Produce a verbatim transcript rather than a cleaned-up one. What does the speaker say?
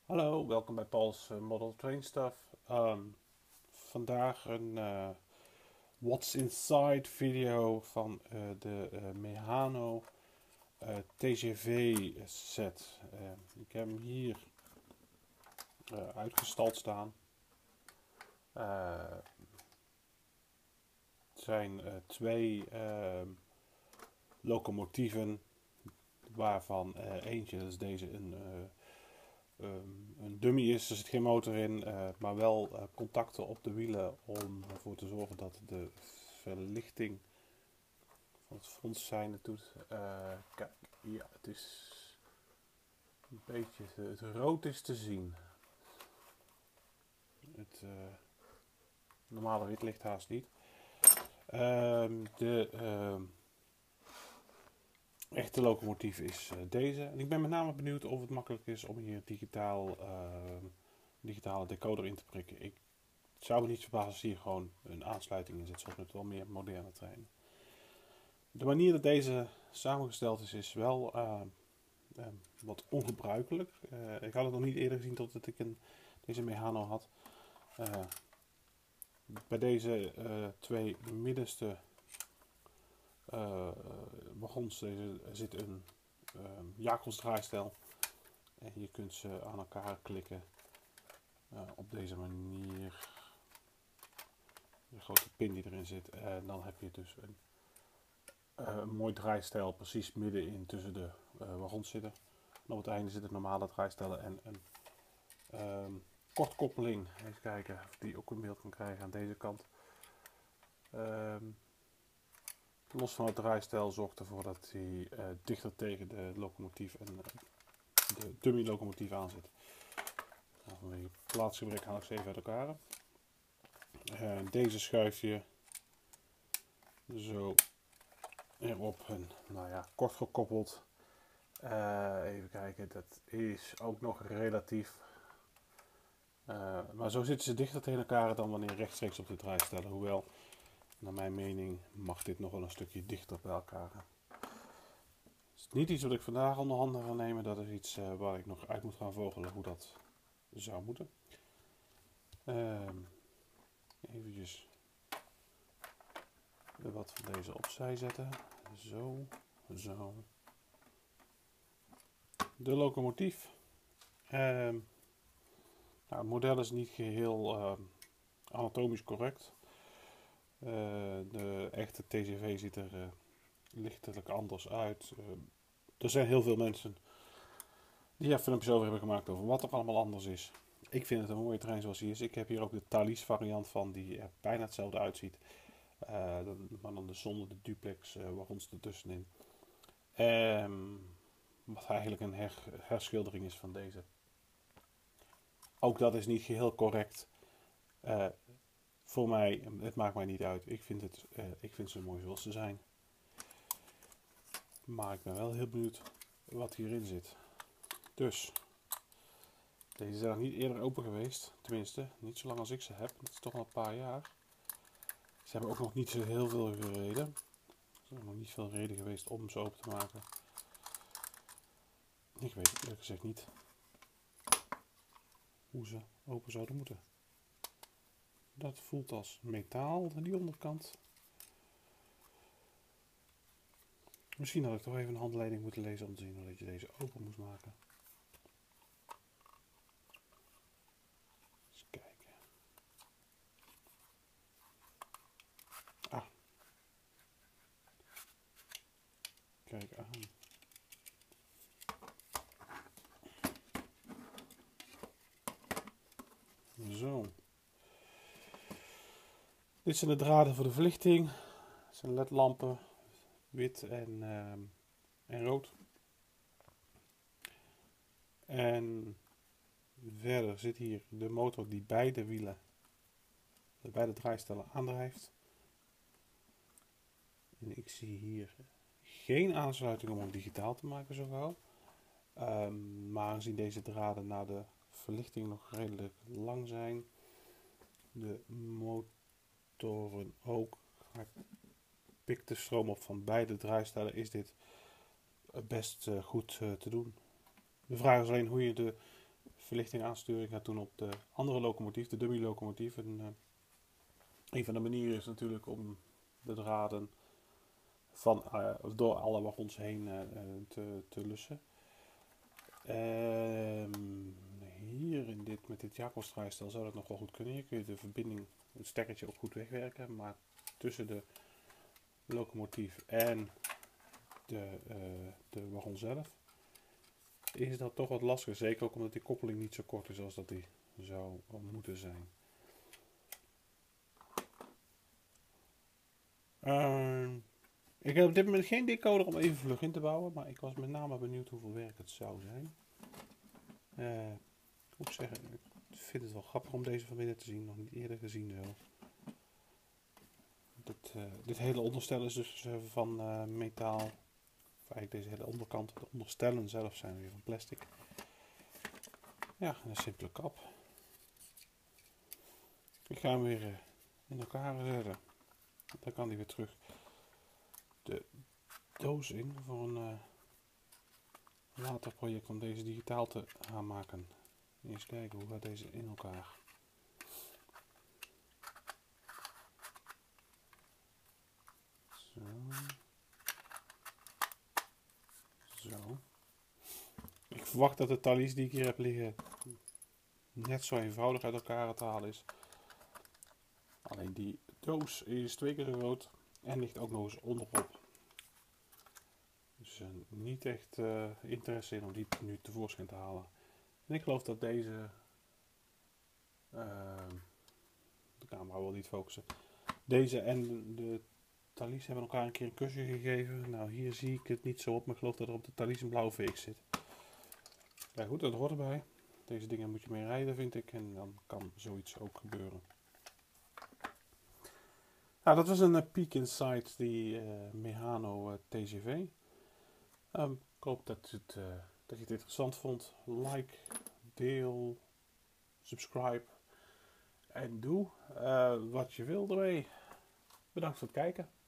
Hallo, welkom bij Paul's eh, Model Train Stuff. Ehm, vandaag een eh, What's Inside video van eh, de eh, Mehano eh, T G V set. Eh, ik heb hem hier eh, uitgestald staan. Eh, het zijn eh, twee ehm, locomotieven, waarvan eh, eentje, dat is deze, een eh, Um, een dummy is, er zit geen motor in, uh, maar wel uh, contacten op de wielen om ervoor te zorgen dat de verlichting van het frontzijn het doet. Uh, kijk, ja, het is een beetje, het rood is te zien. Het uh, normale wit ligt haast niet. Uh, de uh, echte locomotief is uh, deze. En ik ben met name benieuwd of het makkelijk is om hier digitaal, uh, digitale decoder in te prikken. Ik Het zou me niet verbazen als hier gewoon een aansluiting in zit, zoals met wel meer moderne treinen. De manier dat deze samengesteld is, is wel uh, uh, wat ongebruikelijk. Uh, ik had het nog niet eerder gezien totdat ik een, deze Mehano had. Uh, bij deze uh, twee middenste uh, wagons deze, zit een uh, Jacobs draaistel. En je kunt ze aan elkaar klikken uh, op deze manier. De grote pin die erin zit. En dan heb je dus een, uh, een mooi draaistel precies middenin tussen de uh, wagons zitten. En op het einde zitten normale draaistellen en een um, kortkoppeling. Even kijken of die ook een beeld kan krijgen aan deze kant. Um, los van het draaistel zorgt ervoor dat hij uh, dichter tegen de locomotief en uh, de dummy locomotief aan zit. Nou, vanwege plaatsgebrek haal ik ze even uit elkaar. Uh, deze schuif je zo erop en nou ja, kort gekoppeld. Uh, even kijken, dat is ook nog relatief. Uh, maar zo zitten ze dichter tegen elkaar dan wanneer rechtstreeks op de draai stellen. Hoewel, naar mijn mening, mag dit nog wel een stukje dichter bij elkaar. Het is niet iets wat ik vandaag onder handen ga nemen. Dat is iets uh, waar ik nog uit moet gaan vogelen hoe dat zou moeten. Uh, eventjes wat van deze opzij zetten. Zo, zo. De locomotief. Uh, nou, het model is niet geheel uh, anatomisch correct. Uh, de echte T G V ziet er uh, lichtelijk anders uit. Uh, er zijn heel veel mensen die er filmpjes over hebben gemaakt over wat er allemaal anders is. Ik vind het een mooie trein zoals hij is. Ik heb hier ook de Thalys variant van die er bijna hetzelfde uitziet. Uh, maar dan dus zonder de duplex uh, wagons ertussenin. Um, wat eigenlijk een her herschildering is van deze. Ook dat is niet geheel correct. Uh, voor mij, het maakt mij niet uit. Ik vind, het, uh, ik vind ze mooi zoals ze zijn. Maar ik ben wel heel benieuwd wat hierin zit. Dus, deze zijn nog niet eerder open geweest. Tenminste, niet zo lang als ik ze heb. Dat is toch al een paar jaar. Ze hebben ook nog niet zo heel veel gereden. Er is nog niet veel reden geweest om ze open te maken. Ik weet het eerlijk gezegd niet hoe ze open zouden moeten. Dat voelt als metaal, die onderkant. Misschien had ik toch even een handleiding moeten lezen om te zien hoe je deze open moest maken. Eens kijken. Ah. Kijk aan. Zo. Dit zijn de draden voor de verlichting. Het zijn ledlampen. Wit en, uh, en rood. En verder zit hier de motor die beide wielen, de beide draaistellen aandrijft. En ik zie hier geen aansluiting om hem digitaal te maken zo gauw. Um, maar aangezien deze draden naar de verlichting nog redelijk lang zijn, de motoren ook, hij pikt de stroom op van beide draaistellen, is dit best uh, goed uh, te doen. De vraag is alleen hoe je de verlichting aansturing gaat doen op de andere locomotief, de dummy locomotief. En, uh, een van de manieren is natuurlijk om de draden van, uh, door alle wagons heen uh, te, te lussen. Uh, hier in dit, met dit Jacobs-draaistel zou dat nog wel goed kunnen. Hier kun je de verbinding, het stekkertje ook goed wegwerken. Maar tussen de locomotief en de, uh, de wagon zelf is dat toch wat lastiger. Zeker ook omdat die koppeling niet zo kort is als dat die zou moeten zijn. Uh, ik heb op dit moment geen decoder om even vlug in te bouwen, maar ik was met name benieuwd hoeveel werk het zou zijn. Uh, ik moet zeggen, ik vind het wel grappig om deze van binnen te zien, nog niet eerder gezien zo. Dit, uh, dit hele onderstel is dus uh, van uh, metaal, of eigenlijk deze hele onderkant, de onderstellen zelf zijn weer van plastic. Ja, een simpele kap. Ik ga hem weer uh, in elkaar zetten. Dan kan hij weer terug de doos in voor een uh, later project om deze digitaal te gaan maken. Eens kijken, hoe gaat deze in elkaar? Zo. Zo. Ik verwacht dat de talies die ik hier heb liggen net zo eenvoudig uit elkaar te halen is. Alleen die doos is twee keer zo groot en ligt ook nog eens onderop. Dus uh, niet echt uh, interesse in om die nu tevoorschijn te halen. En ik geloof dat deze, uh, de camera wil niet focussen, deze en de talies hebben elkaar een keer een kusje gegeven. Nou, hier zie ik het niet zo op, maar ik geloof dat er op de talies een blauwe V X zit. Ja goed, dat hoort erbij. Deze dingen moet je mee rijden, vind ik, en dan kan zoiets ook gebeuren. Nou, dat was een uh, peek inside die uh, Mehano uh, T G V. Um, ik hoop dat, het, uh, dat je het interessant vond. Like, deel, subscribe en doe uh, wat je wil ermee. Bedankt voor het kijken.